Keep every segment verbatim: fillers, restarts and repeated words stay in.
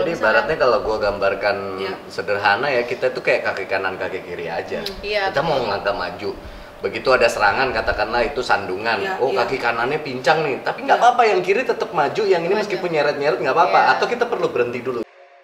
Jadi ibaratnya kalau gue gambarkan ya. sederhana ya, kita tuh kayak kaki kanan kaki kiri aja. Hmm, iya, kita betul. Mau melangkah maju, begitu ada serangan katakanlah itu sandungan, ya, oh ya. kaki kanannya pincang nih, tapi nggak ya. apa-apa, yang kiri tetap maju, yang ini meskipun nyeret-nyeret nggak apa-apa, ya. atau kita perlu berhenti dulu.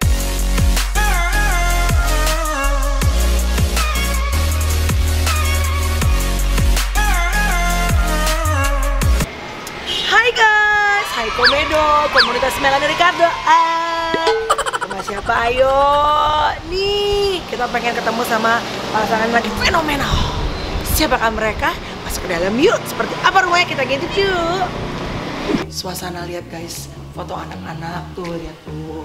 Hai guys, hai Komedo, komunitas Melanie Ricardo. Ah, sama siapa? Ayo, nih kita pengen ketemu sama pasangan lagi fenomenal. Siapakah mereka? Masuk ke dalam yuk. Seperti apa rumahnya, kita ngintip yuk. Suasana lihat guys, foto anak-anak tuh, lihat tuh.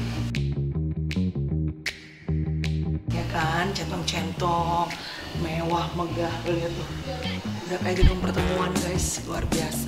Ya kan, centong-centong, mewah, megah, lihat tuh. Udah kayak gedung pertemuan guys, luar biasa.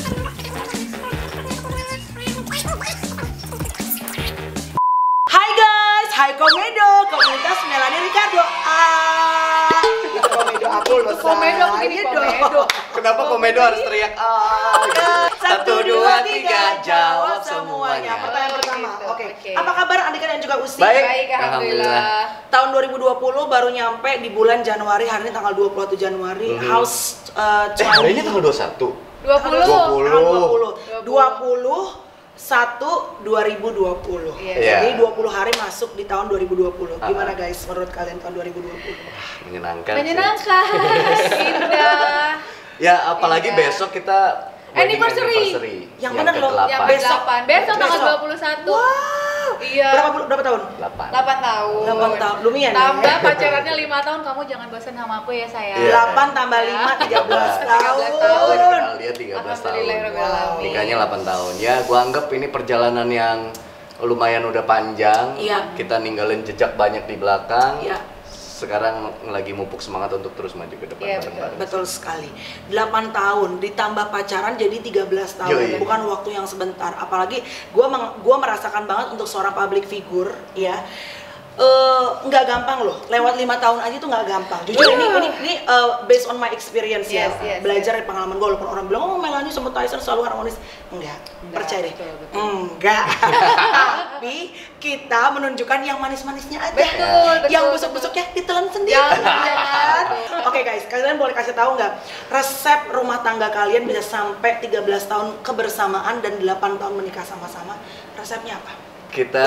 Hai guys, hai Komedo, komunitas Melanie Ricardo. Ah, itu Komedo aku loh. Komedo begini Komedo. Kenapa Komedo harus teriak? Ah, satu dua tiga, jawab semuanya. Pertanyaan pertama. Oke. Okay. Apa kabar Andika dan juga Usi? Baik, Baik alhamdulillah. Tahun dua ribu dua puluh baru nyampe di bulan Januari, hari ini tanggal dua puluh satu Januari. Mm-hmm. House uh, eh, hari ini tanggal dua puluh satu. dua puluh. dua puluh. dua puluh satu dua ribu dua puluh. Yeah. Jadi dua puluh hari masuk di tahun dua ribu dua puluh. Gimana guys menurut kalian tahun dua ribu dua puluh? Menyenangkan. Menyenangkan. Indah. Ya, apalagi Indah. Besok kita anniversary. anniversary. Yang mana loh? Yang besok. Besok tanggal dua puluh satu. Wow. Iya. Berapa berapa tahun? delapan. delapan tahun. delapan tahun. Lumayan. Tambah pacarannya lima tahun, kamu jangan bosan sama aku ya sayang. delapan tambah lima, tiga belas tahun. Kenal dia tiga belas tahun. Wow. Nikahnya delapan tahun. Ya, gua anggap ini perjalanan yang lumayan udah panjang. Iya. Kita ninggalin jejak banyak di belakang. Iya. Sekarang lagi mupuk semangat untuk terus maju ke depan. Ya, bareng-bareng. Betul sekali. delapan tahun ditambah pacaran jadi tiga belas tahun. Yoi. Bukan waktu yang sebentar. Apalagi gue gua merasakan banget untuk seorang public figure ya. Uh, nggak gampang loh, lewat lima tahun aja tuh nggak gampang. Jujur yeah. ini ini ini uh, based on my experience yes, ya, yes, belajar yes. dari pengalaman gue. Walaupun orang bilang oh Melanie sama Tyson selalu harmonis, enggak, enggak percaya deh, betul, betul. enggak. Tapi kita menunjukkan yang manis-manisnya aja, betul, betul, yang busuk-busuknya ditelan sendiri. Jangan. Oke okay, guys, kalian boleh kasih tahu nggak resep rumah tangga kalian bisa sampai tiga belas tahun kebersamaan dan delapan tahun menikah sama-sama? Resepnya apa? Kita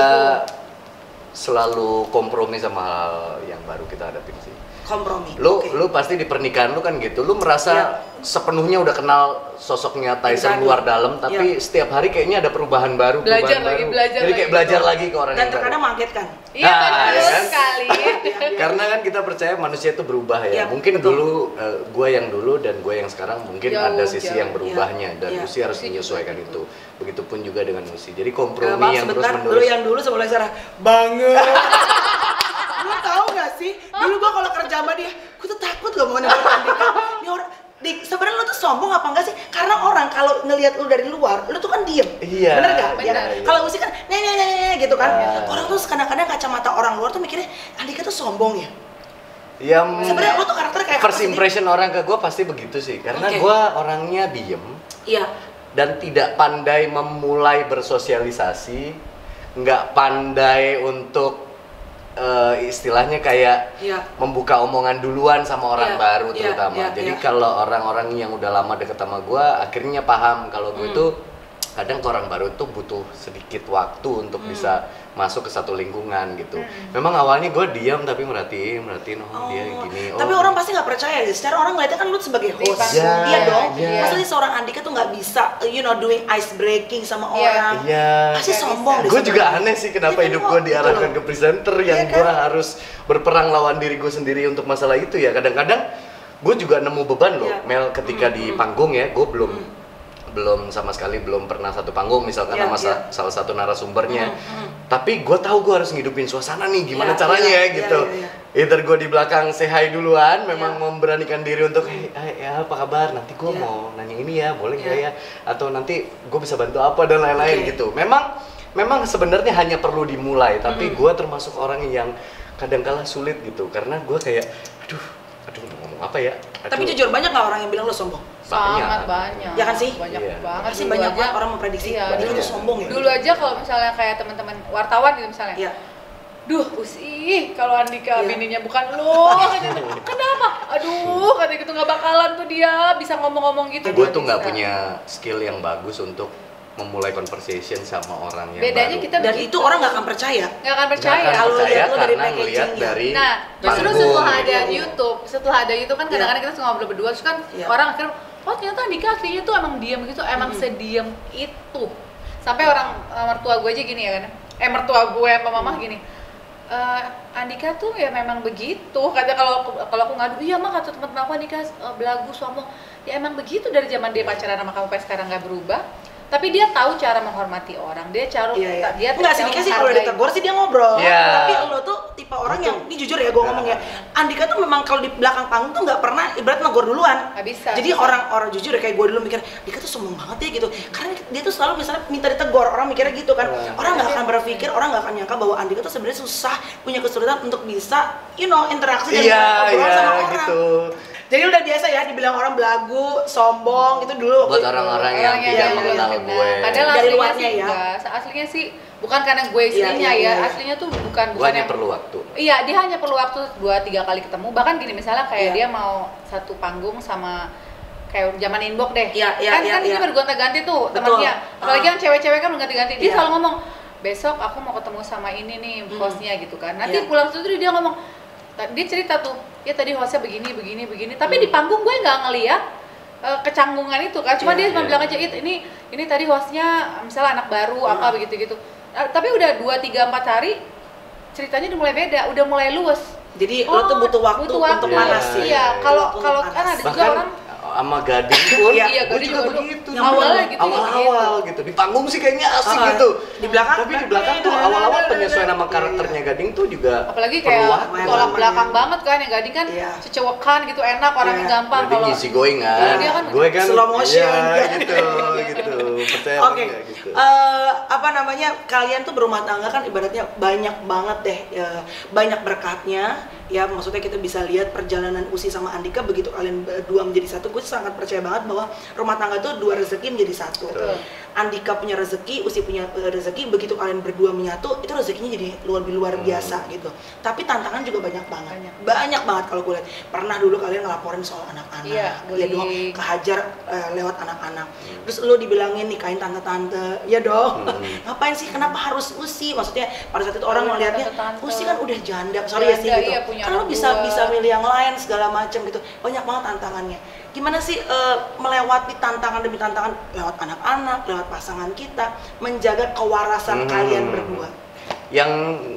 selalu kompromi sama hal yang baru kita hadapin sih. Kompromi. Lu okay. lu pasti di pernikahan lu kan gitu. Lu merasa ya. sepenuhnya udah kenal sosoknya Tyson exactly. luar dalam, tapi ya. setiap hari kayaknya ada perubahan baru, belajar perubahan lagi, baru. belajar Jadi lagi. kayak belajar Dan lagi ke orang yang baru. Dan terkadang mengagetkan. Iya, nah, betul ya kan? sekali. Karena kan kita percaya manusia itu berubah ya. ya mungkin betul. dulu uh, gue yang dulu dan gue yang sekarang mungkin jauh, ada sisi jauh. yang berubahnya ya. dan ya. Usi harus menyesuaikan itu. Begitupun juga dengan Usi. Jadi kompromi Maaf, yang sebentar, terus menerus. Lu yang dulu sebelum Sarah banget. Lu tahu nggak sih? Dulu gue kalau kerja sama dia, gue tuh takut loh mau nebak Andika. Ini orang sebenarnya lu tuh sombong apa enggak sih? Karena orang kalau ngelihat lu dari luar, lu tuh kan diem. Iya. Bener gak? Bener. Ya, kalau Usi kan nih nih nih gitu kan. Uh. Orang tuh kadang-kadang kacamata orang luar tuh mikirnya Andika tuh sombong ya. Ya, sebenarnya lu tuh karakternya kayak first impression orang ke gue pasti begitu sih. Karena okay. gue orangnya diem. Iya. Dan tidak pandai memulai bersosialisasi, nggak pandai untuk Uh, istilahnya kayak yeah. membuka omongan duluan sama orang yeah. baru terutama. Yeah. Yeah. Jadi yeah. kalau orang-orang yang udah lama deket sama gue, akhirnya paham kalau gue mm. tuh kadang ke orang baru tuh butuh sedikit waktu untuk mm. bisa masuk ke satu lingkungan gitu. Mm. Memang awalnya gue diam tapi merhatiin, merhatiin oh, oh dia gini. Tapi oh. orang pasti nggak percaya ya. Secara orang ngeliatnya kan lu sebagai host. Yeah. Iya dong. Yeah. Maksudnya seorang Andika tuh nggak bisa, you know, doing ice breaking sama yeah. orang. Iya. Yeah. Pasti sombong. Gue juga aneh sih kenapa ya, hidup gue diarahkan ke presenter yang yeah, kan? Gue harus berperang lawan diri gue sendiri untuk masalah itu ya. Kadang-kadang gue juga nemu beban loh, yeah. Mel ketika mm, di mm. panggung ya, gue belum mm. belum sama sekali belum pernah satu panggung misalkan yeah, sama yeah. salah satu narasumbernya. Mm, mm. Tapi gue tahu gue harus ngidupin suasana nih gimana yeah, caranya yeah, ya gitu. Yeah, yeah, yeah. Either gue di belakang say hi duluan, memang yeah. memberanikan diri untuk hey, hey, ya apa kabar, nanti gue yeah. mau nanya ini ya, boleh nggak yeah. ya? Atau nanti gue bisa bantu apa dan lain-lain okay. gitu. Memang memang sebenarnya hanya perlu dimulai, tapi mm. gue termasuk orang yang kadang-kala sulit gitu karena gue kayak aduh, aduh mau ngomong apa ya? Aduh. Tapi jujur banyak nggak orang yang bilang lo sombong? Sangat banyak. Ya kan sih? Banyak Iya. banget Pasti sih. banyak Dulu banget aja- orang memprediksi Iya, Andika dulu, tuh sombong ya. dulu aja kalau misalnya kayak teman-teman wartawan gitu misalnya. Iya. Duh, usih kalau Andika Iya. bininya bukan lo. Katanya, kenapa? Aduh, katanya gitu nggak bakalan tuh dia bisa ngomong-ngomong gitu. Gue tuh nggak Bisa. punya skill yang bagus untuk memulai conversation sama orang yang Bedanya baru. kita Dan begitu. itu orang nggak akan percaya. nggak akan Nggak percaya. akan Kalau percaya lihat lo dari karena ngeliat packaging-nya. dari Nah, justru panggung setelah gitu. ada YouTube, setelah ada YouTube kan kadang-kadang kita suka ngobrol berdua, terus kan Iya. orang akhirnya, oh ternyata Andika aslinya tuh emang diam gitu, emang Hmm. sediam itu. Sampai orang eh, mertua gue aja gini ya kan, eh mertua gue sama mama gini, "Eh, Andika tuh ya memang begitu." Kata kalau aku- kalau aku ngadu, iya mah kata teman-teman aku Andika eh, belagu sombong. Ya emang begitu dari zaman dia pacaran sama kamu sampai sekarang nggak berubah. Tapi dia tahu cara menghormati orang, dia cara Iya, iya. dia Enggak sih, tahu Dika sih kalau menghargai. ditegur sih dia ngobrol. Iya. Tapi lo tuh tipe orang yang, ini jujur ya gue ngomong ya, Andika tuh memang kalau di belakang panggung tuh nggak pernah ibarat negor duluan. Nggak bisa. Jadi orang-orang jujur ya kayak gue dulu mikir, Dika tuh sombong banget ya gitu. Karena dia tuh selalu misalnya minta ditegur, orang mikirnya gitu kan. Orang nggak akan berpikir, orang nggak akan nyangka bahwa Andika tuh sebenarnya susah, punya kesulitan untuk bisa, you know, interaksi dan Iya, ngobrol iya sama orang. gitu. Jadi udah biasa ya dibilang orang belagu, sombong gitu dulu. Buat orang-orang yang Orang tidak yang mengenal belum gue. kenal. Padahal Dari aslinya luarnya sih ya. enggak. Aslinya sih bukan karena gue istrinya Iya, iya, ya, iya, iya. aslinya tuh bukan Gue bukan hanya yang perlu waktu. Iya, dia hanya perlu waktu dua tiga kali ketemu. Bahkan gini misalnya kayak Iya. dia mau satu panggung sama kayak zaman inbox deh. Iya, iya, kan iya, kan iya. dia bergonta-ganti tuh Betul. temannya. Apalagi Ah. yang cewek-cewek kan berganti-ganti. Dia Iya. selalu ngomong, "Besok aku mau ketemu sama ini nih Hmm. hostnya," gitu kan. Nanti Iya. pulang situ dia ngomong, dia cerita tuh, "Ya tadi hostnya begini, begini, begini." Tapi Hmm. di panggung gue nggak ngeliat eh, kecanggungan itu kan. Cuma Iya, dia cuma iya. bilang aja, "It, ini ini tadi hostnya misalnya anak baru Hmm. apa begitu-gitu." Eh, tapi udah dua tiga empat hari ceritanya udah mulai beda, udah mulai luas. Jadi lo tuh butuh waktu butuh waktu. untuk panas Iya, ya. Iya, kalau Waktu kalau untuk kan panas. ada juga Bahkan orang sama Gading pun, Iya, iya, gue Gading juga juga dulu. begitu. Yang awalnya gitu, awal-awal gitu. Di panggung sih kayaknya asik Ah, gitu. di belakang- Tapi di belakang tuh awal-awal penyesuaian sama karakternya Gading tuh juga apalagi perlu kayak waktu. Memang, tolak memang. belakang banget kan, yang Gading kan Iya. cecewekan gitu, enak orangnya Iya. gampang. Gading Kalau easy going kan. Iya, dia kan gue kan slow motion. Iya, gitu, gitu. Percaya apa Oke, enggak gitu. eh, apa namanya, kalian tuh berumah tangga kan ibaratnya banyak banget deh, ya, banyak berkatnya. Ya maksudnya kita bisa lihat perjalanan Usi sama Andika begitu kalian berdua menjadi satu. Gue sangat percaya banget bahwa rumah tangga tuh dua rezeki menjadi satu. Betul. Andika punya rezeki, Usi punya eh, rezeki. Begitu kalian berdua menyatu, itu rezekinya jadi luar luar Hmm. biasa gitu. Tapi tantangan juga banyak banget, Banyak. banyak banget kalau gue lihat. Pernah dulu kalian ngelaporin soal anak-anak, Iya, ya dong, bullying. kehajar eh, lewat anak-anak. Terus lo dibilangin nikahin tante-tante, ya dong. Hmm. Ngapain sih? Kenapa harus Usi? Maksudnya pada saat itu orang Iya, melihatnya tante-tante. Usi kan udah janda, sorry ya sih Janda, gitu. iya, punya Kan lo anak bisa dua. bisa milih yang lain segala macam gitu. Banyak banget tantangannya. Gimana sih eh, melewati tantangan demi tantangan lewat anak-anak, lewat pasangan kita, menjaga kewarasan Hmm. kalian berdua. Yang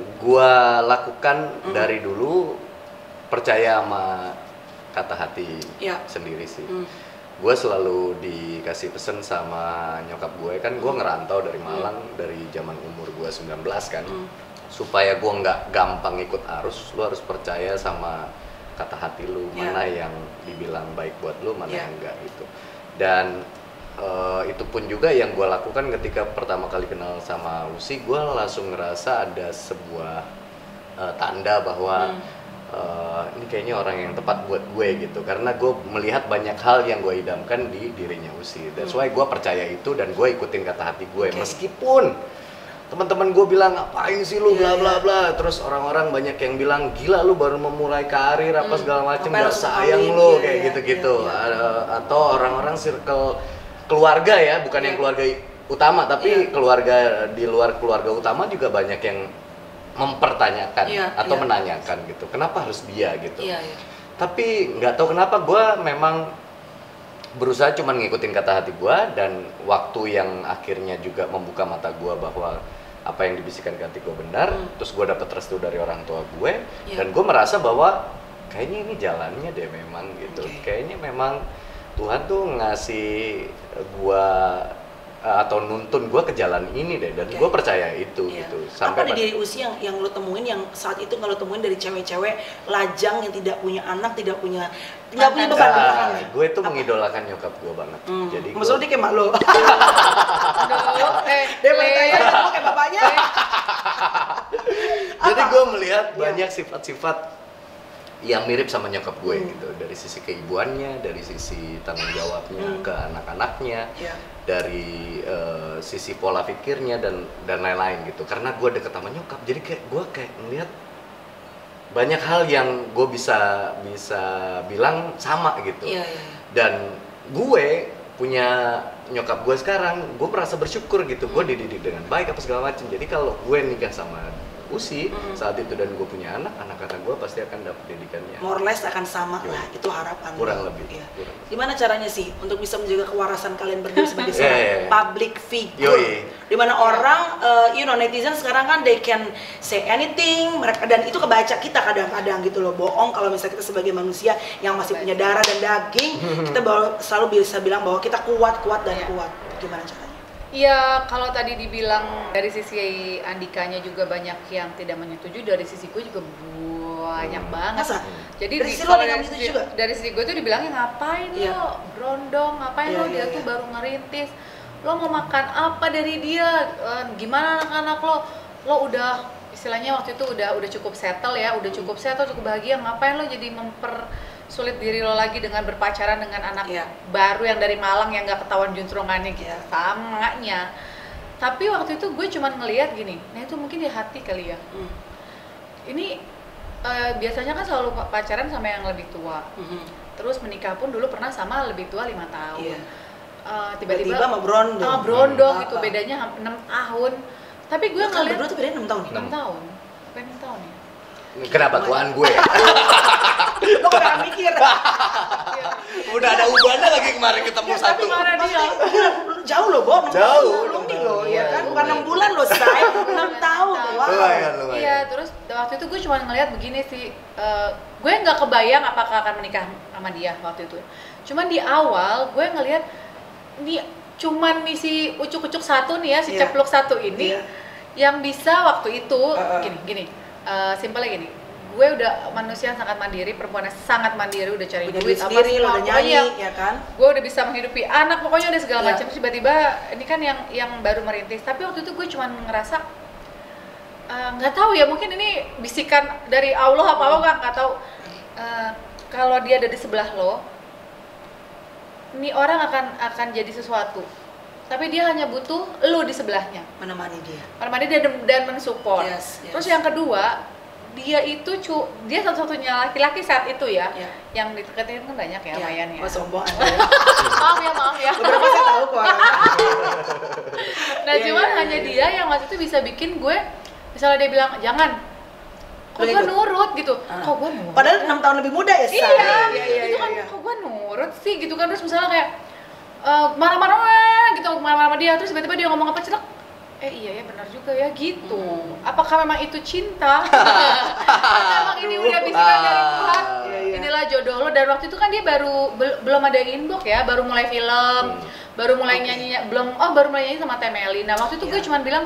gua lakukan Hmm. dari dulu percaya sama kata hati Iya. sendiri sih. Hmm. Gue selalu dikasih pesen sama nyokap gue, kan gue ngerantau dari Malang dari zaman umur gue sembilan belas kan. Hmm. Supaya gue nggak gampang ikut arus, lu harus percaya sama kata hati lu, Iya. mana yang dibilang baik buat lu, mana Iya. yang enggak gitu. Dan eh, itu pun juga yang gue lakukan ketika pertama kali kenal sama Usi. Gue langsung ngerasa ada sebuah eh, tanda bahwa Hmm. eh, ini kayaknya orang yang tepat buat gue gitu, karena gue melihat banyak hal yang gue idamkan di dirinya Usi. That's Hmm. why gue percaya itu dan gue ikutin kata hati gue. Oke. Meskipun teman-teman gue bilang ngapain sih lu bla Iya, bla iya. bla, terus orang-orang banyak yang bilang gila lu baru memulai karir apa Hmm, segala macem, ngapain gak langsung sayang kawin, lu iya, kayak iya, gitu-gitu. iya, iya. A- atau orang-orang circle keluarga ya, bukan yang Iya. keluarga utama, tapi Iya. keluarga di luar keluarga utama juga banyak yang mempertanyakan Iya, atau iya. menanyakan gitu, kenapa harus dia gitu. Iya, iya. Tapi nggak tahu kenapa gue memang berusaha cuman ngikutin kata hati gue, dan waktu yang akhirnya juga membuka mata gue bahwa apa yang dibisikkan ke hati gue benar. Hmm. Terus gue dapet restu dari orang tua gue, Iya. dan gue merasa bahwa kayaknya ini jalannya deh memang gitu. Oke. Kayaknya memang Tuhan tuh ngasih gue atau nuntun gue ke jalan ini deh, dan Oke. gue percaya itu Iya. gitu. Apa di pada- diri Usi yang yang lo temuin yang saat itu kalau temuin dari cewek-cewek lajang yang tidak punya anak, tidak punya nggak punya beban di Nah, belakangnya? gue tuh Apa? mengidolakan nyokap gue banget. Hmm. Jadi gua- Maksudnya dia kayak mak lo. Aduh, eh, Dia Le. bertanya ketemu kayak bapaknya. Jadi Apa? gue melihat Iya. banyak sifat-sifat yang mirip sama nyokap gue Hmm. gitu, dari sisi keibuannya, dari sisi tanggung jawabnya Hmm. ke anak-anaknya, Iya. dari uh, sisi pola pikirnya dan dan lain-lain gitu. Karena gue deket sama nyokap, jadi kayak gue kayak ngeliat banyak hal yang gue bisa bisa bilang sama gitu. Iya, iya, iya. Dan gue punya nyokap gue sekarang, gue merasa bersyukur gitu. Gue dididik dengan baik apa segala macam. Jadi kalau gue nikah sama Usi Mm-mm. saat itu dan gue punya anak, anak-anak gue pasti akan dapat didikannya. More or less akan sama Yo. lah, itu harapan. Kurang lebih. Iya. Kurang lebih. Gimana caranya sih untuk bisa menjaga kewarasan kalian berdua sebagai Yeah, seorang yeah, yeah. public figure? Yoi. Dimana orang, uh, you know, netizen sekarang kan they can say anything, mereka dan itu kebaca kita kadang-kadang gitu loh, bohong kalau misalnya kita sebagai manusia yang masih punya darah dan daging, kita baru, selalu bisa bilang bahwa kita kuat, kuat dan Iya. kuat. Gimana caranya? Iya, kalau tadi dibilang dari sisi Andikanya juga banyak yang tidak menyetujui, dari sisi gue juga banyak Hmm. banget. Masa? Jadi Dari di- sisi lo kalau ada yang dari menyetujui sisi, juga? dari sisi gue tuh dibilangnya ngapain Iya. lo berondong, ngapain Iya, lo iya, dia iya. tuh baru ngerintis, lo mau makan apa dari dia, Eh, gimana anak-anak lo, lo udah istilahnya waktu itu udah udah cukup settle ya, udah cukup settle, cukup bahagia, ngapain lo jadi mempersulit diri lo lagi dengan berpacaran dengan anak Iya. baru yang dari Malang yang nggak ketahuan juntrungannya gitu, Iya. samanya. Tapi waktu itu gue cuman ngelihat gini, nah itu mungkin di hati kali ya. Hmm. Ini eh, biasanya kan selalu pa- pacaran sama yang lebih tua. Mhm. Terus menikah pun dulu pernah sama lebih tua lima tahun. Iya. Eh, Tiba-tiba tiba-tiba sama brondong. ah, brondong Hmm. gitu, Apa? bedanya hampir enam tahun. Tapi gue Gue kan ngeliat berdua tuh bedanya enam tahun nih. enam tahun. Bukan enam tahun ya? Kenapa tuan gue? Lo gak mikir. Iya. Udah ada ubannya lagi kemarin ketemu Ya, satu. tapi marah dia. Gila, jauh loh, Bo. enam Jauh, tahun, enam belum nih tahun. loh, ya kan? Iya, Bukan enam bulan loh, say. enam tahun. Wow. Lumayan, lumayan. Iya, terus waktu itu gue cuma ngeliat begini sih, eh, gue nggak kebayang apakah akan menikah sama dia waktu itu. Cuman di awal gue ngeliat nih cuman nih si ucuk-ucuk satu nih ya, si Iya. ceplok satu ini Iya. yang bisa waktu itu Uh-uh. gini gini, eh, simpelnya gini. Gue udah manusia yang sangat mandiri, perempuan yang sangat mandiri, udah cari Punya duit duit apa sendiri, lo semua, udah nyanyi, pokoknya ya kan? gue udah bisa menghidupi anak, pokoknya udah segala Iya. macam. Terus tiba-tiba ini kan yang yang baru merintis, tapi waktu itu gue cuma ngerasa eh, nggak tahu ya, mungkin ini bisikan dari Allah apa apa gue nggak tahu. Eh, kalau dia ada di sebelah lo, ini orang akan akan jadi sesuatu, tapi dia hanya butuh lo di sebelahnya, Menemani dia. menemani dia dan, dan mensupport. Yes, yes. Terus yang kedua, dia itu cu dia satu-satunya laki-laki saat itu ya, Iya. yang dideketin kan banyak ya, lumayan ya. Oh, sombong Anda ya. maaf ya maaf ya. Beberapa saya tahu kok orangnya. Nah Iya, cuman iya, hanya iya. dia yang waktu itu bisa bikin gue, misalnya dia bilang jangan, kok Lo gue ikut? nurut gitu, Ah. kok gue nurut. Padahal enam tahun lebih muda ya, Sa? iya, iya, iya, itu iya, kan iya. kok gue nurut sih gitu kan. Terus misalnya kayak eh, marah-marah gitu, marah-marah sama dia, terus tiba-tiba dia ngomong apa celek, eh iya ya benar juga ya gitu. Hmm. Apakah memang itu cinta? Atau emang ini udah bisikan dari Tuhan? Iya, iya. Inilah jodoh lo. Dan waktu itu kan dia baru bel- belum ada inbox ya, baru mulai film, baru mulai Oke. nyanyi, belum oh baru mulai nyanyi sama Temeli. Nah waktu itu gue Iya. cuman bilang,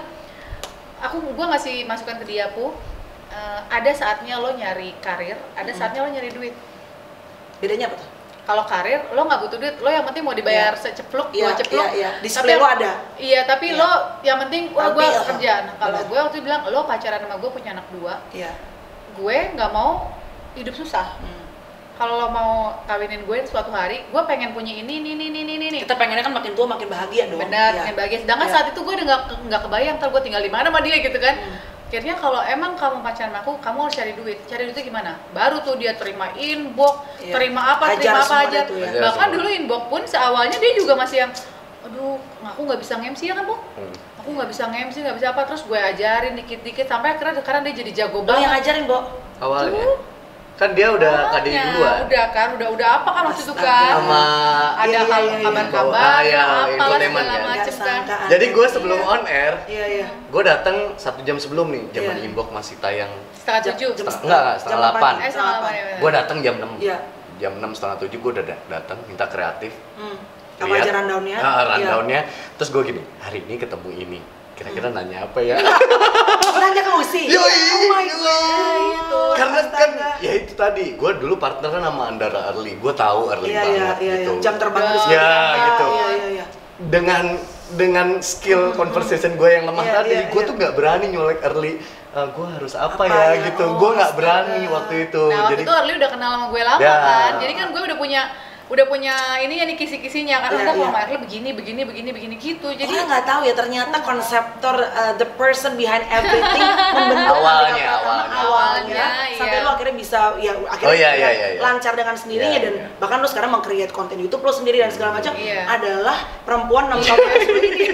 aku gue ngasih masukan ke dia, Pu, eh, ada saatnya lo nyari karir, ada Hmm. saatnya lo nyari duit. Bedanya apa tuh? Kalau karir lo nggak butuh duit, lo yang penting mau dibayar Iya. secepluk, Iya, dua cepluk. iya, iya. Display lo ada. Iya, tapi Iya. lo yang penting wah gue Tampil. kerja. Nah, kalau Benar. gue waktu itu bilang lo pacaran sama gue punya anak dua, Iya. gue nggak mau hidup susah. Hmm. Kalau lo mau kawinin gue suatu hari, gue pengen punya ini, ini, ini, ini, ini. Kita pengennya kan makin tua makin bahagia dong. Benar, Iya. pengen bahagia. Sedangkan Iya. saat itu gue udah nggak nggak kebayang ntar gue tinggal di mana sama dia gitu kan. Hmm. Akhirnya kalau emang kamu pacaran sama aku, kamu harus cari duit. Cari duitnya gimana? Baru tuh dia terima inbox, Iya. terima apa, Ajar terima apa semua aja. itu ya. Ajar Bahkan semua. dulu inbox pun seawalnya dia juga masih yang, aduh, aku nggak bisa nge-M C ya kan, Bu? Hmm. Aku nggak bisa nge-M C, nggak bisa apa. Terus gue ajarin dikit-dikit sampai akhirnya sekarang dia jadi jago Lo yang banget. ngajarin, Bo? Awalnya. Tuh. Kan dia udah kadin Makanya, duluan. Udah kan, udah udah apa kan waktu itu Astaga. kan? Sama Ada Iya, iya, hal iya, iya. kabar-kabar, Ah, iya, apalah infotainment segala ya. macem Nggak kan. sangka. Jadi gue sebelum Iya. on air, Iya, iya. gue datang satu jam sebelum nih, zaman Iya. inbox masih tayang. Setengah Jam- tujuh. jam Setengah, enggak, setengah jam delapan. Eh, setengah delapan ya. Gue datang jam enam. Iya. Jam enam setengah tujuh gue udah da- datang minta kreatif. Hmm. Apa Lihat. aja rundown-nya? Ah, Iya. rundown-nya. Terus gue gini, hari ini ketemu ini. Kira-kira nanya apa ya? Oh, nanya ke Usi? Yoi, Oh my yoi. god. Gitu. Karena kan Astaga. ya itu tadi, gue dulu partneran sama Andara Early. Gue tahu Early Iya, iya, banget iya, gitu. iya. Jam terbang Ya, harus ya, berapa. gitu. Iya, iya, iya. Dengan dengan skill conversation gue yang lemah Iya, tadi, iya, gue iya. tuh nggak berani nyolek Early Uh, gue harus apa, Apa ya, ya? gitu, Oh, gue nggak astaga. berani waktu itu. Nah waktu Jadi itu Arli udah kenal sama gue lama Ya. kan, jadi kan gue udah punya udah punya ini ya nih kisi-kisinya kan, Iya, udah kalau iya. sama Arli begini begini begini begini gitu. Jadi Orang nggak tahu ya ternyata konseptor uh, the person behind everything membentuk Awalnya, Andika Pratama awalnya. Awalnya, sampai iya. lu akhirnya bisa ya akhirnya Oh, iya, ya, iya, iya, iya. lancar dengan sendirinya Iya, dan iya. bahkan lu sekarang meng-create konten YouTube lu sendiri dan segala macam Iya. adalah perempuan enam tahun yang sendiri.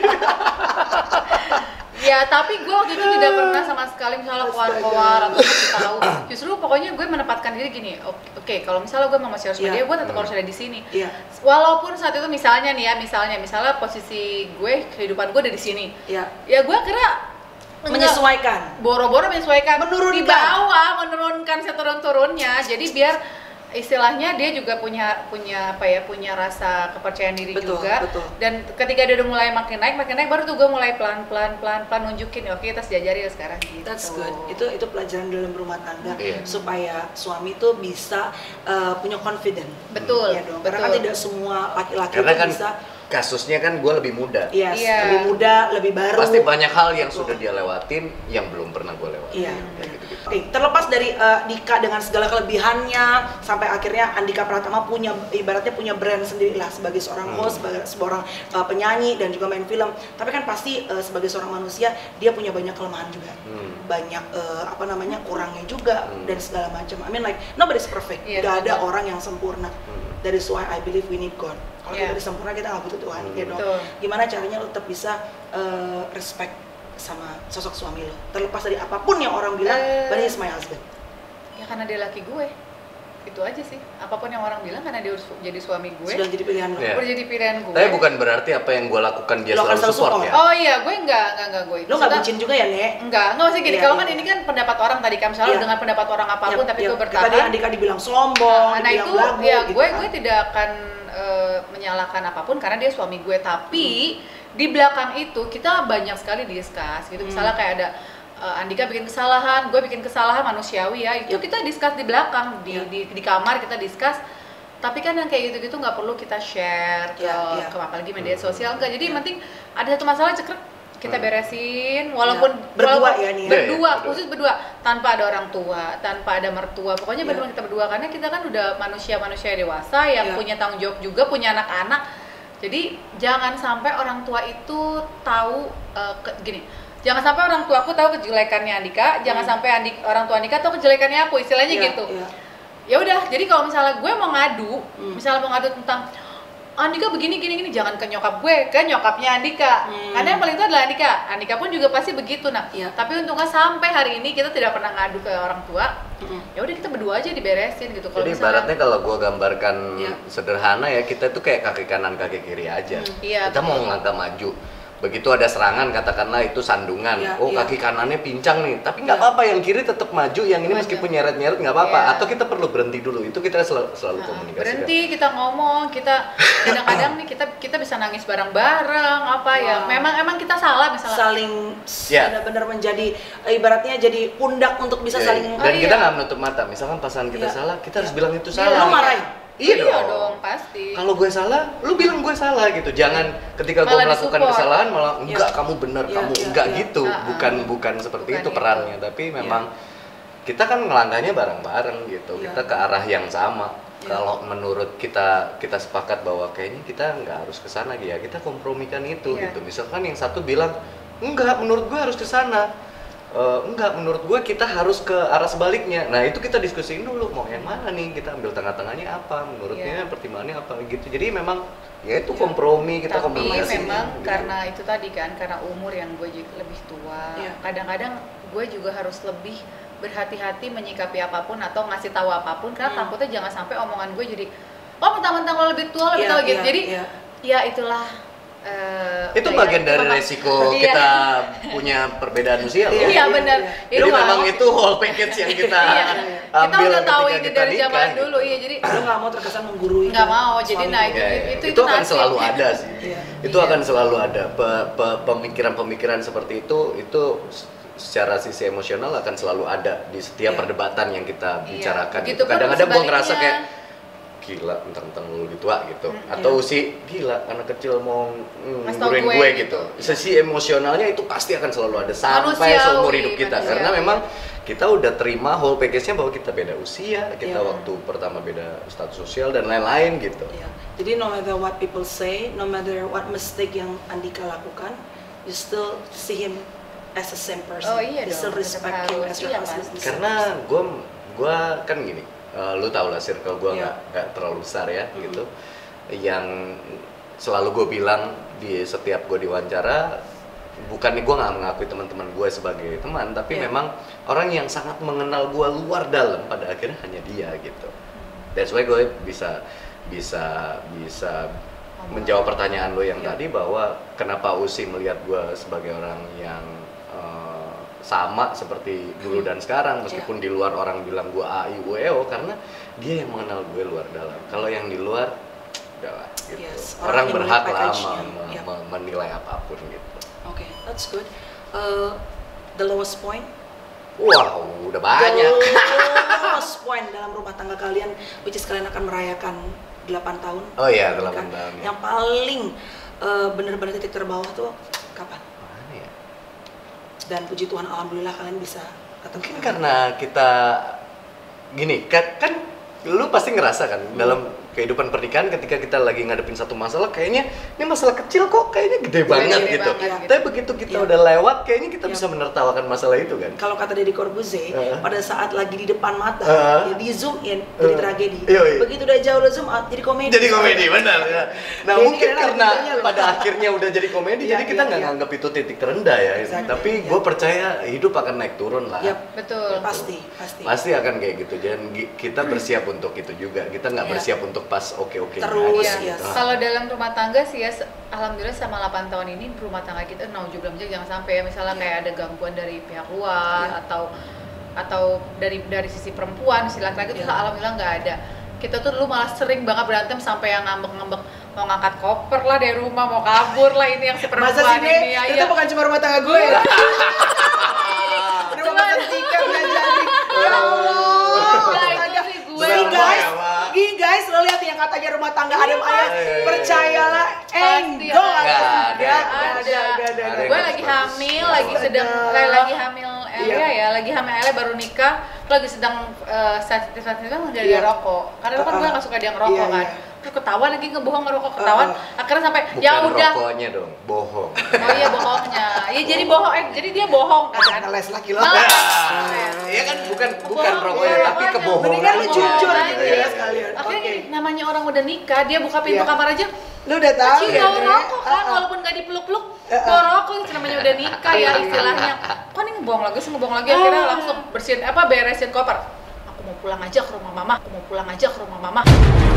ya tapi gue waktu itu tidak pernah sama sekali misalnya keluar-keluar atau kasih tahu. Justru pokoknya gue menempatkan diri gini, oke okay, kalau misalnya gue mau masih harus sama Iya. dia, gue tetap harus ada di sini. Iya. Walaupun saat itu misalnya nih ya, misalnya misalnya posisi gue kehidupan gue ada di sini. Iya. Ya gue kira Menyesuaikan. boro-boro menyesuaikan, Menurunkan. di bawah menurunkan seturun-turunnya, jadi biar istilahnya dia juga punya punya apa ya punya rasa kepercayaan diri Betul, juga. betul. Dan ketika dia udah mulai makin naik makin naik baru tuh gue mulai pelan-pelan pelan-pelan nunjukin oke kita sejajari ya sekarang gitu. That's good. Itu itu pelajaran dalam rumah tangga Iya. supaya suami tuh bisa uh, punya confident. Betul, Ya dong. Karena kan betul. tidak semua laki-laki karena itu kan bisa kasusnya kan gue lebih muda. yes, Iya. lebih muda, lebih baru. Pasti banyak hal yang Betul. sudah dia lewatin yang belum pernah gue lewatin. Iya. Kayak gitu-gitu. Oke, terlepas dari uh, Dika dengan segala kelebihannya sampai akhirnya Andika Pratama punya ibaratnya punya brand sendiri lah sebagai seorang Hmm. host, sebagai seorang uh, penyanyi dan juga main film. Tapi kan pasti uh, sebagai seorang manusia dia punya banyak kelemahan juga. Hmm. Banyak uh, apa namanya kurangnya juga Hmm. dan segala macam. I mean like nobody's perfect. Iya, Gak ada betul. orang yang sempurna. Hmm. That is why I believe we need God. Kalau Iya. kita sempurna kita nggak butuh Tuhan, Hmm. ya dong. Betul. Gimana caranya lo tetap bisa uh, respect sama sosok suami lo, terlepas dari apapun yang orang bilang, Eh. but he's my husband. Ya karena dia laki gue, itu aja sih. Apapun yang orang bilang karena dia harus jadi suami gue, Sudah jadi pilihan lo. Iya. udah jadi pilihan gue. Tapi bukan berarti apa yang gue lakukan dia Lo akan selalu selalu support, support. ya. Oh iya, gue enggak, enggak, enggak gue. Lo nggak Maksudnya- bucin juga ya, Nek? Enggak, enggak usah gini. Iya, Kalau iya. kan ini kan pendapat orang tadi kan misalnya Iya. dengan pendapat orang apapun Yap, tapi yap. itu bertahan. Tadi Andika dibilang sombong, Nah, nah dibilang itu belagu, ya gitu gue kan. gue tidak akan eh, menyalahkan apapun karena dia suami gue, tapi di belakang itu kita banyak sekali discuss gitu. Hmm. Misalnya kayak ada eh, Andika bikin kesalahan, gue bikin kesalahan manusiawi ya. Itu Yap. kita discuss di belakang di, Yap. di di kamar kita discuss. Tapi kan yang kayak gitu-gitu nggak perlu kita share ke, Ya, ya. ke apalagi media Hmm. sosial enggak. Jadi Ya. yang penting ada satu masalah cekrek kita Hmm. beresin walaupun Ya. Berdua walaupun- ya nih ya. berdua Iya, iya, khusus berdua tanpa ada orang tua tanpa ada mertua pokoknya Ya. benar kita berdua karena kita kan udah manusia-manusia dewasa yang Ya. punya tanggung jawab juga punya anak-anak jadi jangan sampai orang tua itu tahu eh, ke- gini jangan sampai orang tuaku tahu kejelekannya Andika jangan Hmm. sampai Andik, orang tua Andika tahu kejelekannya aku istilahnya Iya, gitu iya. ya udah jadi kalau misalnya gue mau ngadu Hmm. misalnya mau ngadu tentang Andika begini gini gini jangan ke nyokap gue ke nyokapnya Andika Hmm. karena yang paling itu adalah Andika Andika pun juga pasti begitu nah Iya. tapi untungnya sampai hari ini kita tidak pernah ngadu ke orang tua Mm-mm. ya udah kita berdua aja diberesin gitu kalau Jadi misalnya ibaratnya kalau gue gambarkan Iya. sederhana ya kita tuh kayak kaki kanan kaki kiri aja. Hmm. Iya, Kita mau betul. melangkah maju. Begitu ada serangan katakanlah itu sandungan. Iya, oh iya. kaki kanannya pincang nih. Tapi nggak Iya. apa-apa yang kiri tetap maju. Yang ini Maju. meskipun nyeret-nyeret nggak apa-apa. Iya. Atau kita perlu berhenti dulu. Itu kita selalu, selalu Nah, komunikasi. berhenti kita ngomong kita kadang-kadang nih kita kita bisa nangis bareng-bareng apa ya Wah. memang emang kita salah misalnya Saling Ya. benar-benar menjadi eh, ibaratnya jadi pundak untuk bisa Iya, saling iya. Oh, Dan kita iya. nggak menutup mata. Misalkan pasangan kita Iya. salah, kita harus Iya. bilang itu Bilang. salah. Lo marahin? Iya, Iya dong. dong, pasti. Kalau gue salah, lu bilang gue salah gitu. Jangan ketika gue Malah melakukan disupport. kesalahan malah Iya. enggak kamu benar, Iya, kamu iya, enggak iya. gitu. Ah, ah. Bukan bukan seperti Bukan itu gitu. perannya, tapi memang kita kan ngelangkahnya bareng-bareng gitu. Iya. Kita ke arah yang sama. Iya. Kalau menurut kita kita sepakat bahwa kayaknya kita nggak harus ke sana ya, kita kompromikan itu Iya. gitu. Misalkan yang satu bilang, "Enggak, menurut gue harus ke sana." Eh, enggak, menurut gue kita harus ke arah sebaliknya. Nah itu kita diskusiin dulu mau yang mana nih, kita ambil tengah-tengahnya apa, menurutnya Iya. pertimbangannya apa gitu. Jadi memang ya itu Iya. kompromi, kita Tapi komunikasi. memang gitu. karena itu tadi kan karena umur yang gue juga lebih tua Iya. kadang-kadang gue juga harus lebih berhati-hati menyikapi apapun atau ngasih tahu apapun karena Hmm. takutnya jangan sampai omongan gue jadi oh mentang-mentang lo lebih tua lebih Iya, tahu gitu iya, jadi iya. ya itulah eh, Itu ya, bagian itu dari memang- resiko Iya. kita punya perbedaan usia loh. Iya, benar. iya. Jadi Jadi nggak memang mau- itu whole package yang kita Iya. Kita ambil udah tahu ketika ini kita dari nikah, zaman gitu. dulu iya jadi Lo nggak mau terkesan menggurui. Nggak kan mau, jadi suami nah, lo. itu- Ya, ya. itu- itu, itu akan nasib. selalu ada sih. Iya. Itu Iya. akan selalu ada Pe- pe- pemikiran-pemikiran seperti itu itu secara sisi emosional akan selalu ada di setiap Iya. perdebatan yang kita Iya. bicarakan. Begitu Gitu. pun Kadang-kadang gue ngerasa sebaliknya. kayak gila mentang-mentang lu lebih tua gitu, Hmm, atau iya. usi gila anak kecil mau Ngasih tau nggurin gue gue, gitu. gitu. Sisi emosionalnya itu pasti akan selalu ada sampai Manusiawi, seumur hidup kita, manusiawi. karena memang kita udah terima whole package-nya bahwa kita beda usia, kita Iya. waktu pertama beda status sosial dan lain-lain gitu. Ya. Jadi no matter what people say, no matter what mistake yang Andika lakukan, you still see him as the same person. Oh iya you still dong, respect tetap him harus. as your Iya, husband. pasti. the same Karena person. gue gue kan gini, uh, lu tau lah circle gue Iya. nggak nggak terlalu besar ya Mhm. gitu, yang selalu gue bilang di setiap gue diwawancara, bukannya gue nggak mengakui teman-teman gue sebagai teman, tapi Iya. memang orang yang sangat mengenal gue luar dalam pada akhirnya hanya dia gitu. That's why gue bisa bisa bisa menjawab pertanyaan lo yang Iya. tadi bahwa kenapa Usi melihat gue sebagai orang yang uh, sama seperti dulu dan sekarang, meskipun di luar orang bilang gue A I U E O, karena dia yang mengenal gue luar dalam. Kalau yang di luar udahlah gitu. Yes, orang orang yang berhak melihat lah package-nya. me- Iya. me- menilai apapun gitu. Oke, that's good. Uh, the lowest point. Wow, udah banyak. The lowest point dalam rumah tangga kalian, which is kalian akan merayakan delapan tahun. Oh iya, Kan? delapan tahun ya. Yang paling uh, bener-bener titik terbawah tuh kapan? Mana ya? Dan puji Tuhan, alhamdulillah kalian bisa ketemu. Mungkin karena kita gini kan, kan lu pasti ngerasa kan Hmm. dalam kehidupan pernikahan ketika kita lagi ngadepin satu masalah, kayaknya ini masalah kecil kok kayaknya gede banget gede gitu. banget gitu. Tapi begitu kita Iya. udah lewat, kayaknya kita Iya. bisa menertawakan masalah itu kan. Kalau kata Deddy Corbuzier, Uh. pada saat lagi di depan mata, Uh. ya di zoom in jadi Uh. tragedi. Iya, iya. Begitu udah jauh udah zoom out jadi komedi. Jadi komedi benar ya. Nah Jadi mungkin enak karena ceritanya loh. pada akhirnya udah jadi komedi, Iya, jadi kita iya, nggak iya. nganggap itu titik terendah ya. Exactly, Tapi iya. gue percaya hidup akan naik turun lah. Yap, Betul. pasti, pasti. Pasti akan kayak gitu. Dan gi- kita bersiap untuk itu juga. Kita nggak Iya. bersiap untuk pas oke-oke. Terus, Iya. yes. Kalau dalam rumah tangga sih ya, se- alhamdulillah sama delapan tahun ini rumah tangga kita nauzubillah jangan sampai ya misalnya Iya. kayak ada gangguan dari pihak luar Iya. atau atau dari dari sisi perempuan, sisi laki-laki itu Iya. alhamdulillah nggak ada. Kita tuh dulu malah sering banget berantem sampai yang ngambek-ngambek mau ngangkat koper lah dari rumah, mau kabur lah ini yang si perempuan Masa sih, Nek? ini ya. Itu iya. bukan cuma rumah tangga gue. Rumah Cuman- makan tiket nggak jadi. Ya Allah. Nah, itu sih gue. Gini Sama guys, ya, Mak. gini guys, lo lihat yang katanya rumah tangga adem ayem, iya, iya. percayalah, Pasti enggak ada. ada, Nggak ada. nggak Ada. ada, nggak ada. Ada. Gue lagi hamil, Bagus. lagi sedang Ada. lagi hamil Elia Iya. ya, lagi hamil Elia baru nikah, lagi sedang uh, sensitif-sensitif nggak dia Iya. rokok. Karena kan gue Uh-uh. nggak suka dia ngerokok Iya, kan. iya. Terus ketahuan lagi ngebohong ngerokok ketahuan. Uh-uh. Akhirnya sampai Bukan ya udah. rokoknya dong, bohong. Oh iya bohongnya. Ya jadi bohong, eh, jadi dia bohong Ajak kan. ngeles lagi lo. Malah- Iya kan bukan bukan Kebohongan, rokoknya iya. tapi rokoknya. kebohongan. Mendingan lu jujur Bohongan gitu aja. ya sekalian. Akhirnya Oke. gini, namanya orang udah nikah, dia buka pintu Iya. kamar aja, Lu udah tahu cium ya, mau Nek? rokok kan, Uh-uh. walaupun gak dipeluk-peluk, Uh-uh. mau rokok itu namanya udah nikah ya istilahnya. Kok ini ngebohong lagi sih, ngebohong lagi akhirnya Ah. langsung bersihin apa beresin koper. Aku mau pulang aja ke rumah mama, aku mau pulang aja ke rumah mama.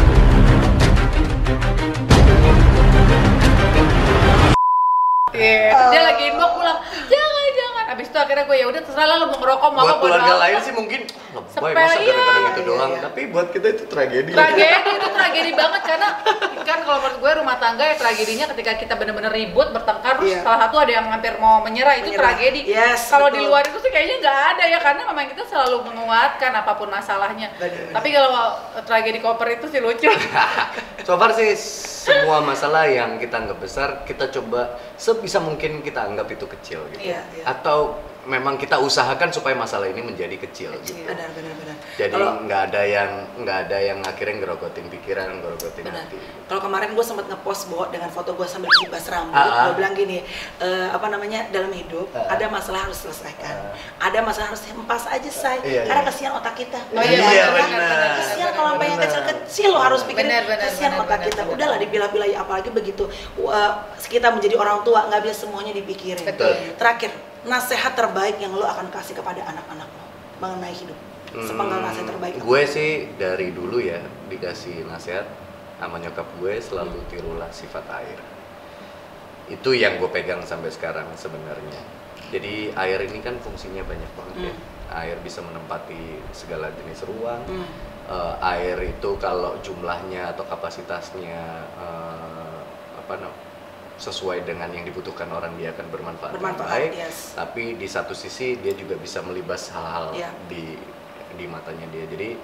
Iya, Ah. dia lagi inbox pulang, jangan jangan. Abis itu akhirnya gue ya udah terserah lah lu mau ngerokok mau Buat apa bodo keluarga amat. lain sih mungkin lebay Sepele, masa gara-gara iya, gitu iya, doang, iya. tapi buat kita itu tragedi. Tragedi itu tragedi banget karena kan kalau menurut gue rumah tangga ya tragedinya ketika kita bener-bener ribut bertengkar terus Iya. salah satu ada yang hampir mau menyerah itu Menyerah. tragedi. Yes, Kalau betul. di luar itu sih kayaknya nggak ada ya karena memang kita selalu menguatkan apapun masalahnya. Bener. Tapi kalau tragedi koper itu sih lucu. So far sih semua masalah yang kita anggap besar kita coba sebisa mungkin kita anggap itu kecil gitu. Iya, iya. Atau memang kita usahakan supaya masalah ini menjadi kecil gitu. Benar, benar, benar. Jadi Kalau- nggak ada yang nggak ada yang akhirnya ngerogotin pikiran, ngerogotin Benar. hati. Kalau kemarin gue sempat ngepost bahwa dengan foto gue sambil kibas rambut, Ah, ah. gue bilang gini, e, apa namanya dalam hidup Ah, ah. ada masalah harus selesaikan, Ah. ada masalah harus hempas aja say, Iya, karena iya. kasihan otak kita. Oh iya, Iya, benar, kan? benar, Kasihan benar, kalau sampai yang benar. kecil-kecil lo harus pikirin, Benar, benar, kasihan benar, otak benar, kita. benar. Udahlah dipilah-pilah, apalagi begitu uh, kita menjadi orang tua nggak bisa semuanya dipikirin. Betul. Terakhir, nasihat terbaik yang lo akan kasih kepada anak-anak lo mengenai hidup. Sepenggal nasihat terbaik. apa? Gue sih dari dulu ya dikasih nasihat sama nyokap gue selalu tirulah sifat air. Itu yang gue pegang sampai sekarang sebenarnya. Jadi air ini kan fungsinya banyak banget ya. Air bisa menempati segala jenis ruang. Hmm. Eh, air itu kalau jumlahnya atau kapasitasnya eh, apa namanya sesuai dengan yang dibutuhkan orang dia akan bermanfaat, dengan Bermanfaat, baik. yes. Tapi di satu sisi dia juga bisa melibas hal-hal Iya. di di matanya dia. Jadi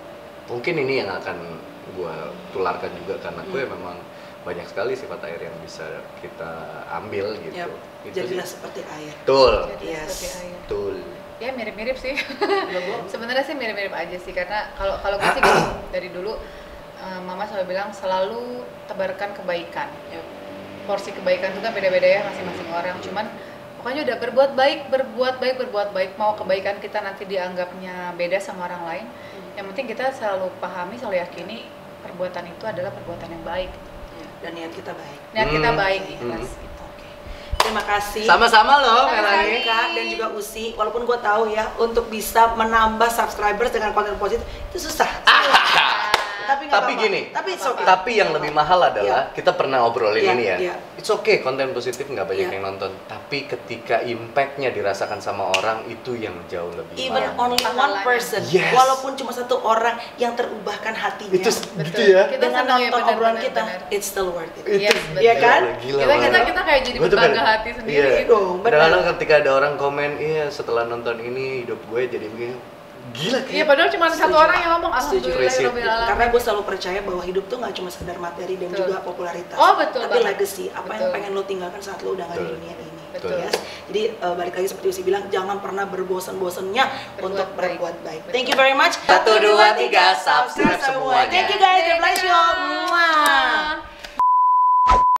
mungkin ini yang akan gue tularkan juga karena gue Hmm. memang banyak sekali sifat air yang bisa kita ambil gitu. Yap. Itu Jadilah sih. seperti air. Betul. Jadi Yes. seperti air. Betul. Ya mirip-mirip sih. Kalau gua, Sebenarnya sih mirip-mirip aja sih karena kalau kalau gue sih gini, dari dulu eh, mama selalu bilang selalu tebarkan kebaikan. Yap. Porsi kebaikan itu kan beda-beda ya masing-masing orang. Cuman pokoknya udah berbuat baik, berbuat baik, berbuat baik. Mau kebaikan kita nanti dianggapnya beda sama orang lain. Yang penting kita selalu pahami, selalu yakini perbuatan itu adalah perbuatan yang baik. ya, dan niat kita baik. Niat kita Hmm. baik, Hmm. ikhlas gitu. Terima kasih. Sama-sama loh, Sama-sama. Melanie. Kak dan juga Usi, walaupun gue tahu ya untuk bisa menambah subscribers dengan konten positif itu susah. Tapi nggak Tapi apa-apa. gini, tapi it's okay. Tapi yang lebih mahal adalah kita pernah obrolin Iya, ini ya. iya. It's okay konten positif nggak banyak Iya. yang nonton, tapi ketika impactnya dirasakan sama orang itu yang jauh lebih Even mahal. only one Pahalanya. person, Yes. walaupun cuma satu orang yang terubahkan hatinya Itu Betul. gitu ya. Kita dengan senang ya, nonton benar, obrolan benar, kita, benar. it's still worth it. Yes, Itu- Iya kan? Gila Kita kita banget. kita kayak jadi Gua tuh berbangga kan- hati sendiri iya. gitu. Dong, benar. Kadang-kadang ketika ada orang komen, iya setelah nonton ini hidup gue jadi begini. Gila Iya kayak. padahal cuma satu Setuju. orang yang ngomong Setuju. alhamdulillah Karena gue selalu percaya bahwa hidup tuh nggak cuma sekedar materi dan Betul. juga popularitas, Oh, betul tapi banget. legacy, apa yang Betul. pengen lo tinggalkan saat lo udah nggak di Betul. dunia ini. Betul. Yes. Jadi uh, balik lagi seperti Usi bilang, jangan pernah berbosan-bosannya Berbuat untuk baik. berbuat baik. Betul. Thank you very much. Satu, dua, tiga, subscribe semua. semuanya. Thank you guys. God bless you.